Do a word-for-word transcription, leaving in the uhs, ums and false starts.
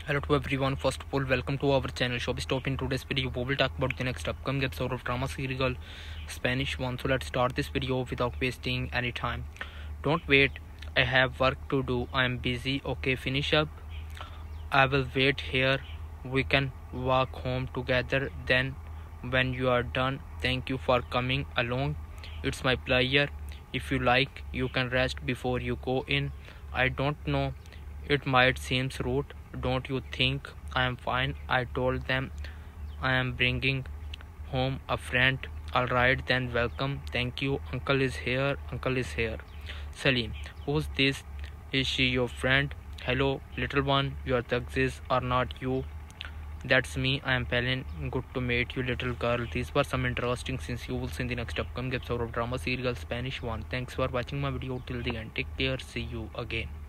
Hello to everyone. First of all, welcome to our channel Showstop. In today's video, we will talk about the next upcoming episode of drama serial Spanish one. So let's start this video without wasting any time. Don't wait. I have work to do. I am busy. Okay, finish up. I will wait here. We can walk home together then when you are done. Thank you for coming along. It's my pleasure. If you like, you can rest before you go in. I don't know. It might seem rude. Don't you think? I am fine. I told them I am bringing home a friend. Alright then, welcome. Thank you. Uncle is here. Uncle is here. Salim, who's this? Is she your friend? Hello, little one. Your thugs are not you. That's me. I am Pelin. Good to meet you, little girl. These were some interesting scenes you will see in the next upcoming episode of drama serial Spanish one. Thanks for watching my video till the end. Take care. See you again.